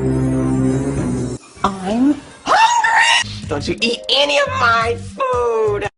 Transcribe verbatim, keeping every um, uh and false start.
I'm hungry! Don't you eat any of my food!